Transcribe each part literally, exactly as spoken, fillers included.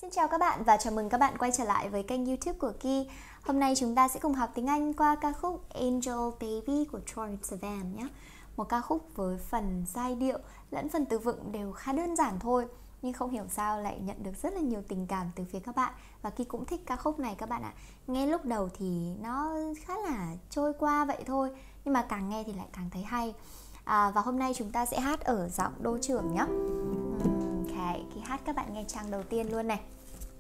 Xin chào các bạn và chào mừng các bạn quay trở lại với kênh YouTube của Ki. Hôm nay chúng ta sẽ cùng học tiếng Anh qua ca khúc Angel Baby của Troye Sivan nhé. Một ca khúc với phần giai điệu lẫn phần từ vựng đều khá đơn giản thôi, nhưng không hiểu sao lại nhận được rất là nhiều tình cảm từ phía các bạn. Và Ki cũng thích ca khúc này các bạn ạ. Nghe lúc đầu thì nó khá là trôi qua vậy thôi, nhưng mà càng nghe thì lại càng thấy hay. à, Và hôm nay chúng ta sẽ hát ở giọng đô trưởng nhé. Ok, khi hát các bạn nghe trang đầu tiên luôn này.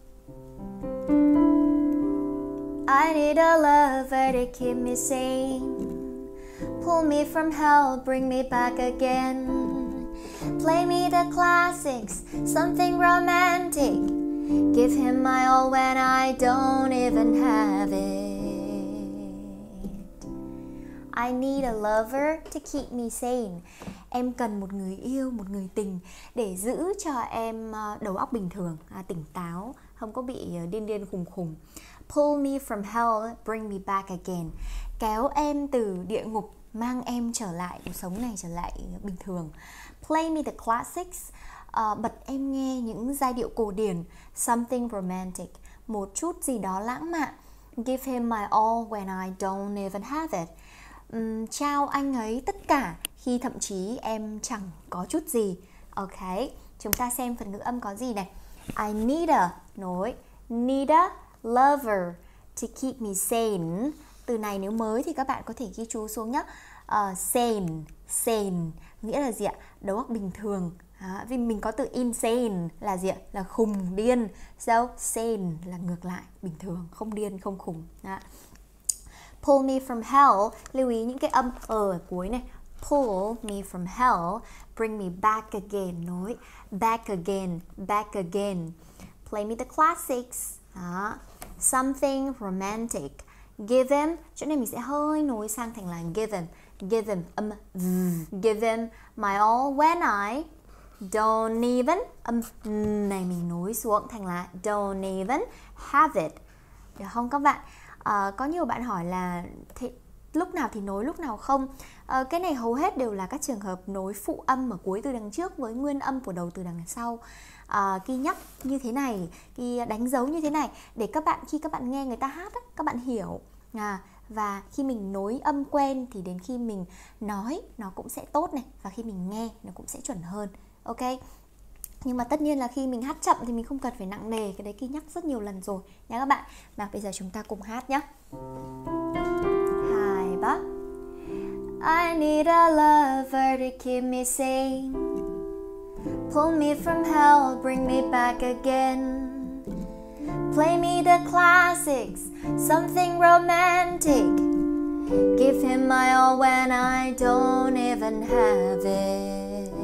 I need a lover to keep me sane, pull me from hell, bring me back again, play me the classics, something romantic, give him my all when I don't even have it. I need a lover to keep me sane. Em cần một người yêu, một người tình để giữ cho em đầu óc bình thường, à, tỉnh táo, không có bị điên điên khùng khùng. Pull me from hell, bring me back again. Kéo em từ địa ngục, mang em trở lại cuộc sống này, trở lại bình thường. Play me the classics, à, bật em nghe những giai điệu cổ điển. Something romantic, một chút gì đó lãng mạn. Give him my all when I don't even have it. Um, trao anh ấy tất cả khi thậm chí em chẳng có chút gì. Ok, chúng ta xem phần ngữ âm có gì này. I need a, nối, need a lover to keep me sane. Từ này nếu mới thì các bạn có thể ghi chú xuống nhé. uh, Sane, sane nghĩa là gì ạ? Đầu óc bình thường. Đó, vì mình có từ insane là gì ạ? Là khùng, điên. So, sane là ngược lại, bình thường, không điên, không khùng. Đó. Pull me from hell, lưu ý những cái âm ở cuối này. Pull me from hell, bring me back again, nối, back again, back again. Play me the classics. Đó. Something romantic, give him, chỗ này mình sẽ hơi nối sang thành là give him, give him, âm, um, give him my all when I don't even, âm um, này mình nối xuống thành là don't even have it. Được không các bạn? À, có nhiều bạn hỏi là thế, lúc nào thì nối, lúc nào không. à, Cái này hầu hết đều là các trường hợp nối phụ âm ở cuối từ đằng trước với nguyên âm của đầu từ đằng sau. à, Ki nhắc như thế này, Ki đánh dấu như thế này để các bạn, khi các bạn nghe người ta hát á, các bạn hiểu. à, Và khi mình nối âm quen thì đến khi mình nói nó cũng sẽ tốt này, và khi mình nghe nó cũng sẽ chuẩn hơn. Ok. Nhưng mà tất nhiên là khi mình hát chậm thì mình không cần phải nặng nề, cái đấy Ki nhắc rất nhiều lần rồi nha các bạn. Mà bây giờ chúng ta cùng hát nhé. Hai, ba. I need a lover to keep me sane, pull me from hell, bring me back again, play me the classics, something romantic, give him my all when I don't even have it.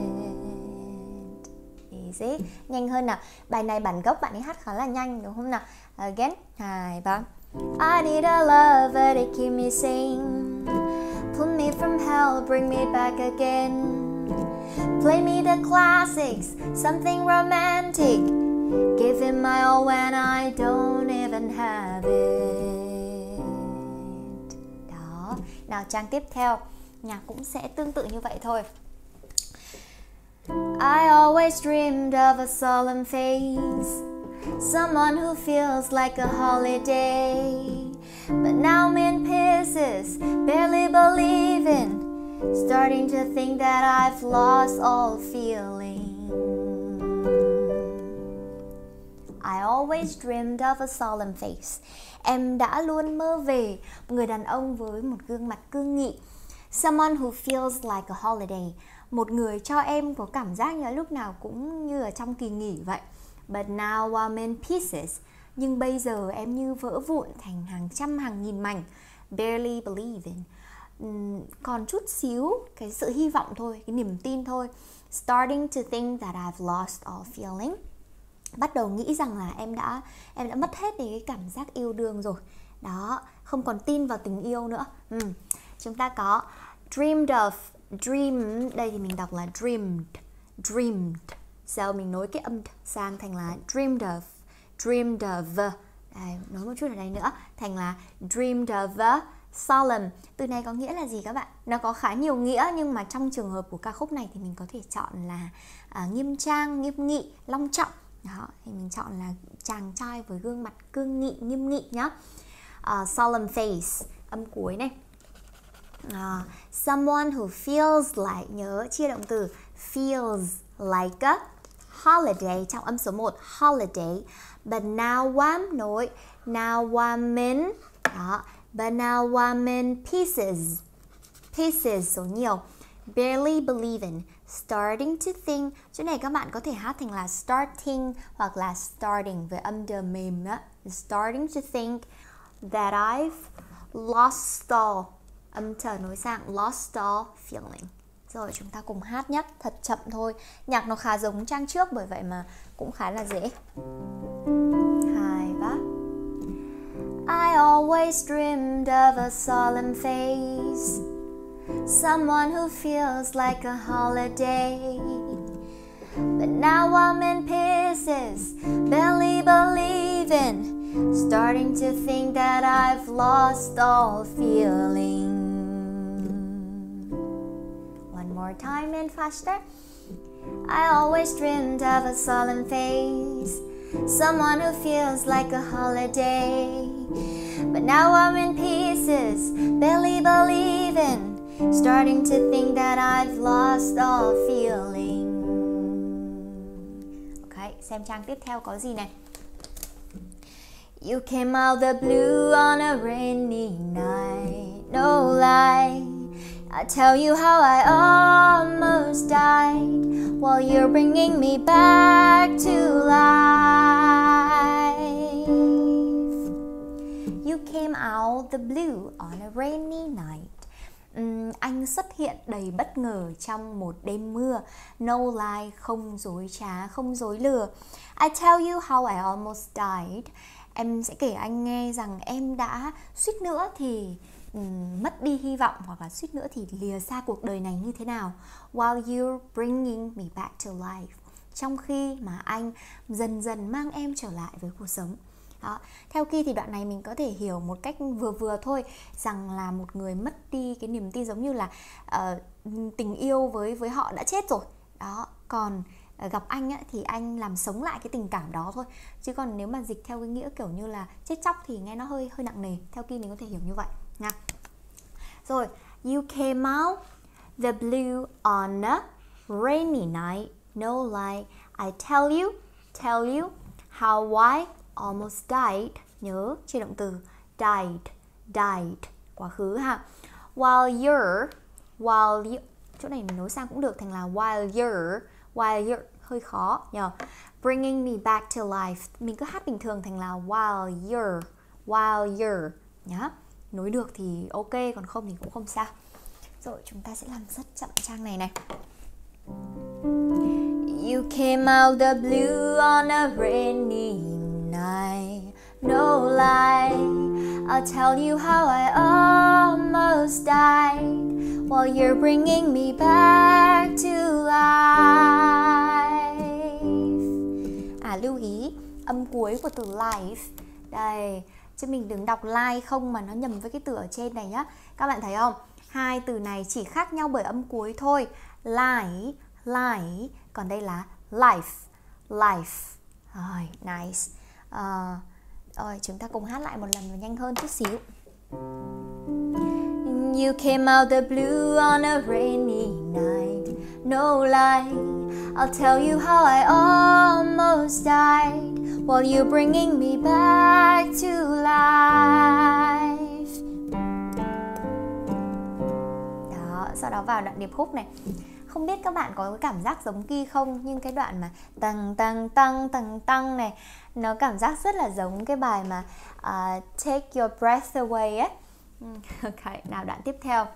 Easy. Nhanh hơn nào. Bài này bản gốc bạn ấy hát khá là nhanh đúng không nào? Again. Hai, ba. I need a lover to keep me sane, pull me from hell, bring me back again, play me the classics, something romantic, give him my all when I don't even have it. Đó. Nào trang tiếp theo, nhạc cũng sẽ tương tự như vậy thôi. I always dreamed of a solemn face, someone who feels like a holiday, but now I'm in pieces, barely believing, starting to think that I've lost all feeling. I always dreamed of a solemn face. Em đã luôn mơ về một người đàn ông với một gương mặt cương nghị. Someone who feels like a holiday. Một người cho em có cảm giác như là lúc nào cũng như ở trong kỳ nghỉ vậy. But now I'm in pieces. Nhưng bây giờ em như vỡ vụn thành hàng trăm hàng nghìn mảnh. Barely believing. Uhm, còn chút xíu cái sự hy vọng thôi, cái niềm tin thôi. Starting to think that I've lost all feeling. Bắt đầu nghĩ rằng là em đã em đã mất hết cái cảm giác yêu đương rồi. Đó, không còn tin vào tình yêu nữa. uhm. Chúng ta có dreamed of. Dream, đây thì mình đọc là dreamed, dreamed. Sau mình nối cái âm sang thành là dreamed of, dreamed of. Đây, nói một chút ở đây nữa, thành là dreamed of a solemn. Từ này có nghĩa là gì các bạn? Nó có khá nhiều nghĩa, nhưng mà trong trường hợp của ca khúc này thì mình có thể chọn là à, nghiêm trang, nghiêm nghị, long trọng. Đó, thì mình chọn là chàng trai với gương mặt cương nghị, nghiêm nghị nhá. Uh, solemn face, âm cuối này. Uh, someone who feels like, nhớ chia động từ feels like a holiday trong âm số một, holiday. But now I'm nối, now I'm in, đó. But now I'm in pieces, pieces số nhiều. Barely believing, starting to think. Chỗ này các bạn có thể hát thành là starting hoặc là starting với âm đờ mềm đó. Starting to think that I've lost all, âm trở nối sang, lost all feeling. Rồi chúng ta cùng hát nhé, thật chậm thôi. Nhạc nó khá giống trang trước, bởi vậy mà cũng khá là dễ. Hai, ba. I always dreamed of a solemn face, someone who feels like a holiday. But now I'm in pieces, barely believing, starting to think that I've lost all feeling. One more time and faster. I always dreamed of a solemn face, someone who feels like a holiday. But now I'm in pieces, barely believing, starting to think that I've lost all feeling. Ok, xem trang tiếp theo có gì này. You came out the blue on a rainy night, no lie. I tell you how I almost died, while you're bringing me back to life. You came out the blue on a rainy night. Uhm, anh xuất hiện đầy bất ngờ trong một đêm mưa. No lie, không dối trá, không dối lừa. I tell you how I almost died. Em sẽ kể anh nghe rằng em đã suýt nữa thì um, mất đi hy vọng, hoặc là suýt nữa thì lìa xa cuộc đời này như thế nào. While you're bringing me back to life. Trong khi mà anh dần dần mang em trở lại với cuộc sống. Đó. Theo Ki thì đoạn này mình có thể hiểu một cách vừa vừa thôi, rằng là một người mất đi cái niềm tin, giống như là uh, tình yêu với với họ đã chết rồi. Đó. Còn uh, gặp anh á, thì anh làm sống lại cái tình cảm đó thôi. Chứ còn nếu mà dịch theo cái nghĩa kiểu như là chết chóc thì nghe nó hơi hơi nặng nề. Theo Ki mình có thể hiểu như vậy nha. Rồi, you came out the blue on a rainy night, no lie. I tell you, tell you how I almost died. Nhớ chia động từ died, died, quá khứ ha. While you're, while you, chỗ này mình nối sang cũng được thành là while you're, while you're, hơi khó nhờ. Bringing me back to life, mình cứ hát bình thường thành là while you're, while you're nhá. Nối được thì ok, còn không thì cũng không sao. Rồi chúng ta sẽ làm rất chậm trang này này. You came out the blue on a rainy night, no lie. I'll tell you how I almost died, while you're bringing me back to life. À, lưu ý âm cuối của từ life. Đây, chứ mình đừng đọc life không mà nó nhầm với cái từ ở trên này nhá. Các bạn thấy không? Hai từ này chỉ khác nhau bởi âm cuối thôi. Life, life, còn đây là life, life. Rồi, nice. Uh, rồi, chúng ta cùng hát lại một lần và nhanh hơn chút xíu. You came out the blue on a rainy night, no lie. I'll tell you how I almost died, while you're bringing me back to life. Đó, sau đó vào đoạn điệp khúc này. Không biết các bạn có cái cảm giác giống Ki không, nhưng cái đoạn mà tăng tăng tăng tăng tăng này, nó cảm giác rất là giống cái bài mà uh, Take Your Breath Away ấy. Ok, nào đoạn tiếp theo.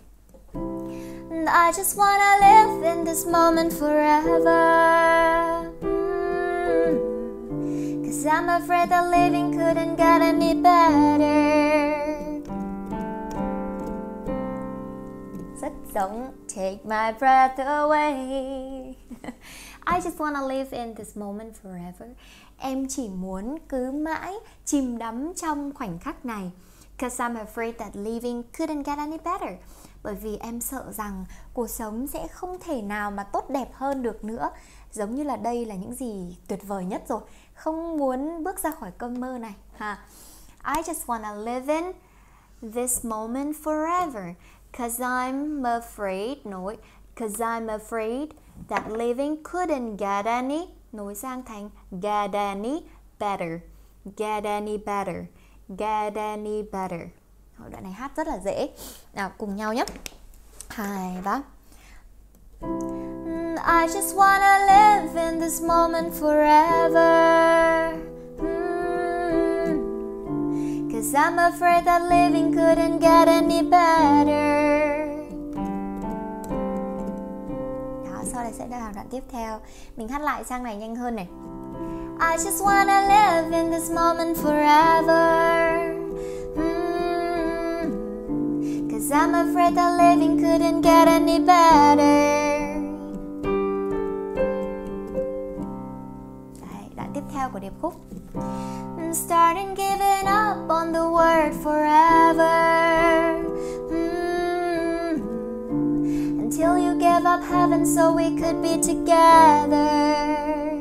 I just wanna live in this moment forever, mm, cause I'm afraid that living couldn't get any better. Rất giống Take my breath away. I just wanna live in this moment forever. Em chỉ muốn cứ mãi chìm đắm trong khoảnh khắc này. Cause I'm afraid that living couldn't get any better. Bởi vì em sợ rằng cuộc sống sẽ không thể nào mà tốt đẹp hơn được nữa. giống như là đây là những gì tuyệt vời nhất rồi, không muốn bước ra khỏi cơn mơ này ha. I just wanna live in this moment forever, cause I'm afraid, nối, cause I'm afraid that living couldn't get any, nối sang thành get any better, get any better, get any better. Đoạn này hát rất là dễ. Nào cùng nhau nhé. Hai, ba. I just wanna live in this moment forever, mm, cause I'm afraid that living couldn't get any better. Đó, sau đây sẽ là đoạn tiếp theo. Mình hát lại sang này nhanh hơn này. I just wanna live in this moment forever, mm, cause I'm afraid that living couldn't get any better. Tiếp theo của điệp khúc. Starting giving up on the word forever, mm, until you gave up heaven so we could be together.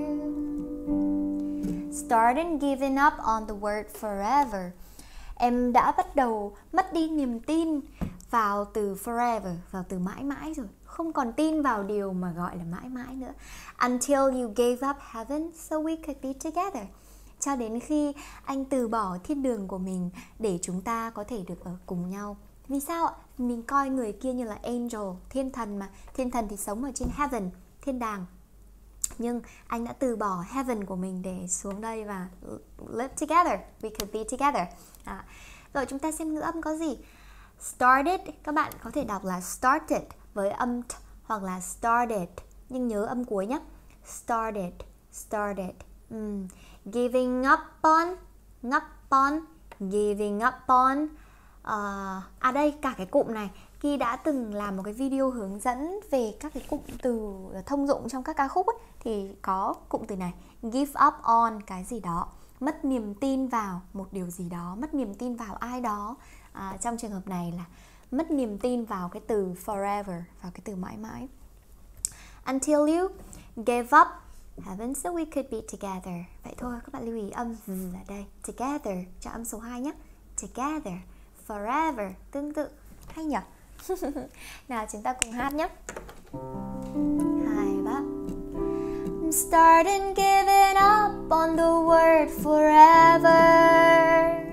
Starting giving up on the word forever. Em đã bắt đầu mất đi niềm tin vào từ forever, vào từ mãi mãi rồi. Không còn tin vào điều mà gọi là mãi mãi nữa. Until you gave up heaven so we could be together. Cho đến khi anh từ bỏ thiên đường của mình để chúng ta có thể được ở cùng nhau. Vì sao ạ? Mình coi người kia như là angel, thiên thần mà. Thiên thần thì sống ở trên heaven, thiên đàng. Nhưng anh đã từ bỏ heaven của mình để xuống đây và live together. We could be together. À. Rồi chúng ta xem ngữ âm có gì. Started, các bạn có thể đọc là started với âm t hoặc là started, nhưng nhớ âm cuối nhé. Started, started. Mm. Giving up on, up on, giving up on. Uh, à đây, cả cái cụm này Ki đã từng làm một cái video hướng dẫn về các cái cụm từ thông dụng trong các ca khúc ấy, thì có cụm từ này, give up on cái gì đó, mất niềm tin vào một điều gì đó, mất niềm tin vào ai đó. À, trong trường hợp này là mất niềm tin vào cái từ forever, vào cái từ mãi mãi. Until you gave up heaven so we could be together. Vậy thôi, các bạn lưu ý âm v ở đây. Together, cho âm số hai nhé. Together, forever, tương tự. Hay nhỉ? Nào chúng ta cùng hát nhé. Hai, ba. I'm starting giving up on the word forever,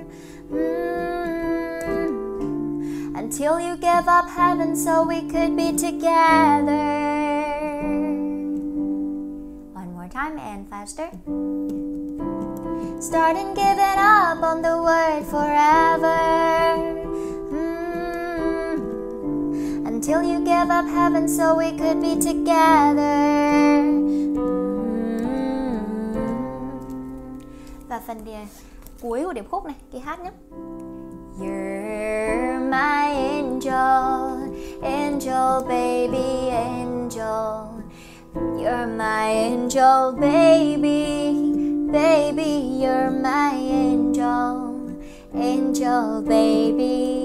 mm, until you gave up heaven so we could be together. One more time and faster. Starting giving up on the word forever, mm, until you gave up heaven so we could be together. Và phần địa, cuối của điệp khúc này, Ki hát nhé. You're my angel, angel baby, angel. You're my angel baby, baby, you're my angel, angel baby.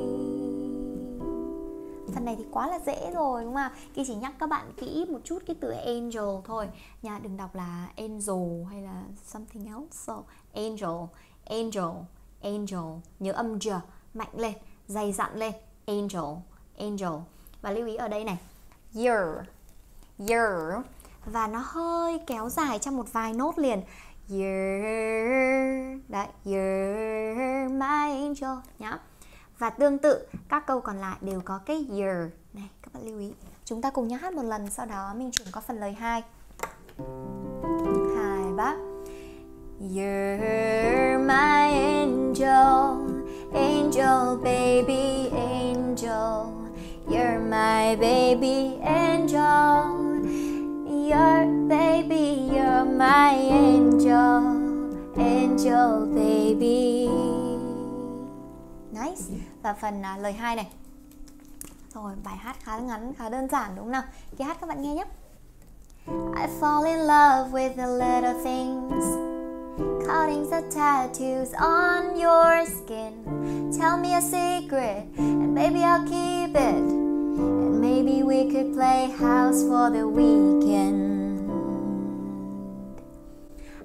Phần này thì quá là dễ rồi đúng không ạ? Ki chỉ nhắc các bạn kỹ một chút cái từ angel thôi nha, đừng đọc là angel hay là something else. So, angel, angel, angel. Nhớ âm j mạnh lên, dày dặn lên. Angel, angel. Và lưu ý ở đây này, year, year. Và nó hơi kéo dài trong một vài nốt liền. You're, đấy, you're my angel nhá. Và tương tự, các câu còn lại đều có cái year này, các bạn lưu ý. Chúng ta cùng nhau hát một lần, sau đó mình chuyển qua phần lời hai. Hai, ba. You're my angel, angel baby, angel. You're my baby angel. You're baby, you're my angel, angel baby. Nice. Và phần uh, lời hai này. Rồi, bài hát khá ngắn, khá đơn giản đúng không nào? Cái hát các bạn nghe nhé. I fall in love with the little things, cuttings and tattoos on your skin. Tell me a secret and maybe I'll keep it, and maybe we could play house for the weekend.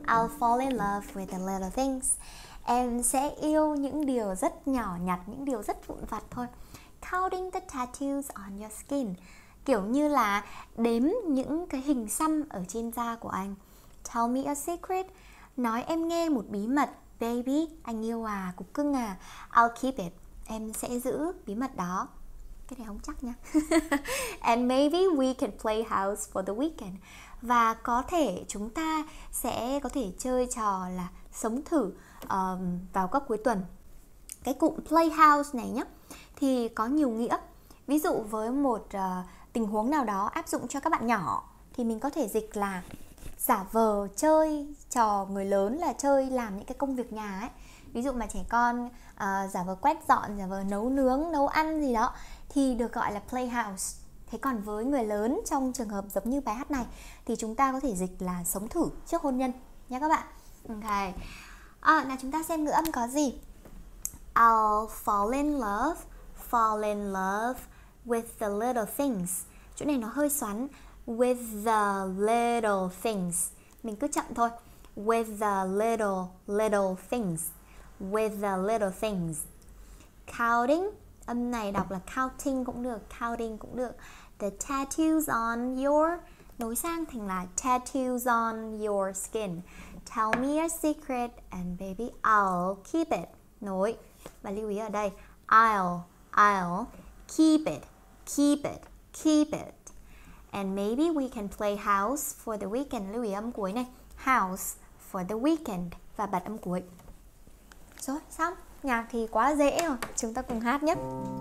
I'll fall in love with the little things. Em sẽ yêu những điều rất nhỏ nhặt, những điều rất vụn vặt thôi. Counting the tattoos on your skin, kiểu như là đếm những cái hình xăm ở trên da của anh. Tell me a secret, nói em nghe một bí mật. Baby, anh yêu à, cục cưng à. I'll keep it, em sẽ giữ bí mật đó. Cái này không chắc nha. And maybe we can play house for the weekend. Và có thể chúng ta sẽ có thể chơi trò là sống thử um, vào các cuối tuần. Cái cụm play house này nhé thì có nhiều nghĩa. Ví dụ với một uh, tình huống nào đó áp dụng cho các bạn nhỏ thì mình có thể dịch là giả vờ chơi trò người lớn, là chơi làm những cái công việc nhà ấy. Ví dụ mà trẻ con uh, giả vờ quét dọn, giả vờ nấu nướng, nấu ăn gì đó thì được gọi là playhouse. Thế còn với người lớn trong trường hợp giống như bài hát này thì chúng ta có thể dịch là sống thử trước hôn nhân nha các bạn. Ok. À, nào chúng ta xem ngữ âm có gì. I'll fall in love, fall in love with the little things. Chỗ này nó hơi xoắn. With the little things. Mình cứ chậm thôi. With the little, little things. With the little things. Counting, âm này đọc là counting cũng được, counting cũng được. The tattoos on your, nối sang thành là tattoos on your skin. Tell me a secret and baby I'll keep it. Nối. Và lưu ý ở đây, I'll, I'll keep it, keep it, keep it. And maybe we can play house for the weekend. Lưu ý âm cuối này, house for the weekend. Và bật âm cuối. Rồi, xong. Nhạc thì quá dễ rồi. Chúng ta cùng hát nhé.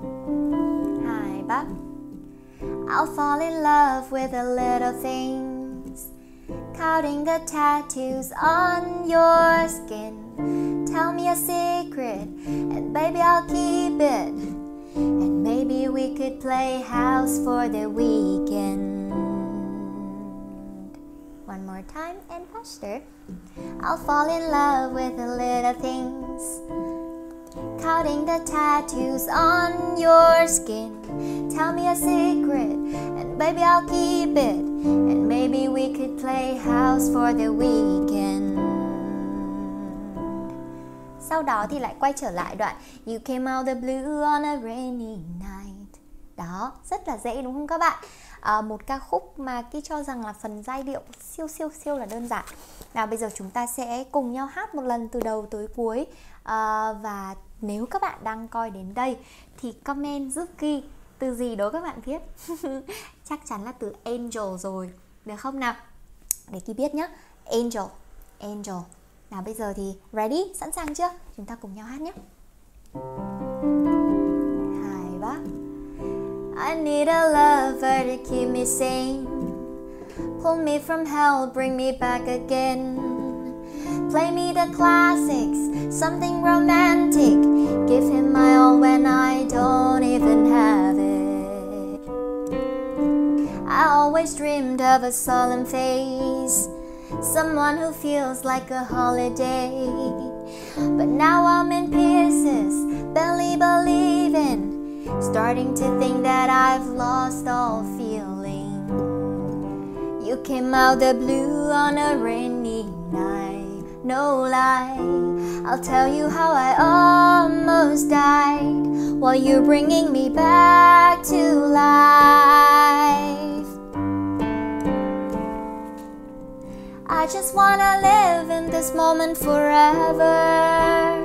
Hai, ba. I'll fall in love with the little things. Counting the tattoos on your skin. Tell me a secret and baby I'll keep it. And maybe we could play house for the weekend. One more time and faster. I'll fall in love with the little things. Counting the tattoos on your skin. Tell me a secret and baby I'll keep it. And maybe we could play house for the weekend. Sau đó thì lại quay trở lại đoạn You came out the blue on a rainy night. Đó, rất là dễ đúng không các bạn? À, một ca khúc mà Ki cho rằng là phần giai điệu siêu siêu siêu là đơn giản. Nào bây giờ chúng ta sẽ cùng nhau hát một lần từ đầu tới cuối. à, Và nếu các bạn đang coi đến đây thì comment giúp Ki từ gì đó các bạn viết. Chắc chắn là từ angel rồi, được không nào? Để Ki biết nhé. Angel, angel. Nào bây giờ thì ready, sẵn sàng chưa? Chúng ta cùng nhau hát nhé. Hai, ba. I need a lover to keep me sane. Pull me from hell, bring me back again. Play me the classics, something romantic. Give him my all when I don't even have it. I always dreamed of a solemn face, someone who feels like a holiday. But now I'm in pieces, barely believing, starting to think that I've lost all feeling. You came out the blue on a rainy night, no lie. I'll tell you how I almost died while you're bringing me back to life. I just wanna live in this moment forever.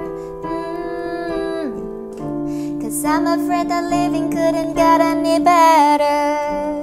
mm, Cause I'm afraid that living couldn't get any better.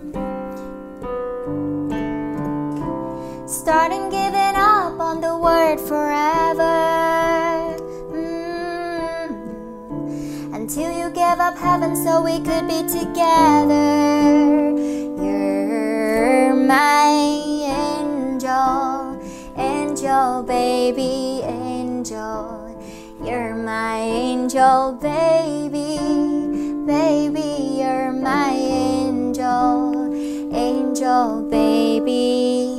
Starting giving up on the word forever. mm, Until you gave up heaven so we could be together. You're my angel, angel, baby, angel. You're my angel, baby, baby, you're my angel, angel, baby.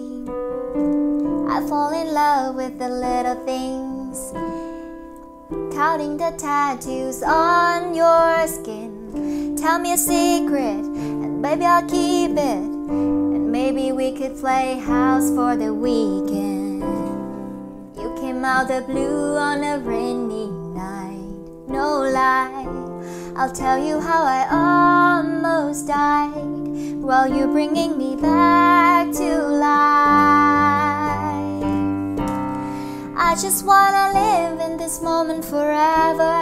I fall in love with the little things, counting the tattoos on your skin. Tell me a secret and baby I'll keep it. Maybe we could play house for the weekend. came out the blue on a rainy night. No lie, I'll tell you how I almost died while you're bringing me back to life. I just wanna live in this moment forever,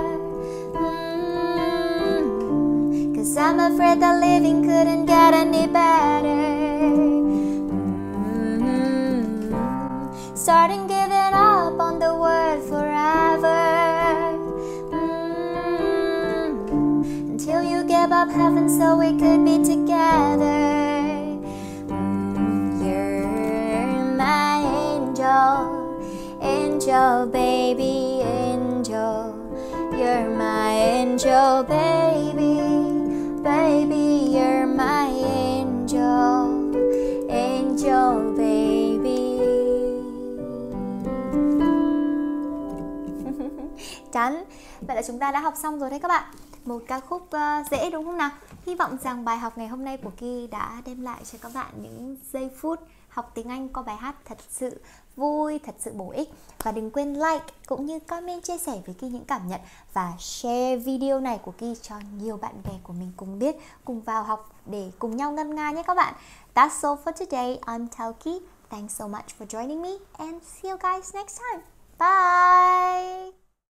mm, 'cause I'm afraid that living couldn't get any better. mm, Starting giving up on the word forever, mm, until you gave up heaven so we could be together. mm, You're my angel, angel, baby, angel. You're my angel, baby, baby, you're my angel, angel, baby. Chán. Vậy là chúng ta đã học xong rồi đấy các bạn. Một ca khúc uh, dễ đúng không nào? Hy vọng rằng bài học ngày hôm nay của Ki đã đem lại cho các bạn những giây phút học tiếng Anh qua bài hát thật sự vui, thật sự bổ ích. Và đừng quên like cũng như comment chia sẻ với Ki những cảm nhận và share video này của Ki cho nhiều bạn bè của mình cùng biết, cùng vào học để cùng nhau ngân nga nhé các bạn. That's all for today. I'm Talki. Thanks so much for joining me and see you guys next time. Bye!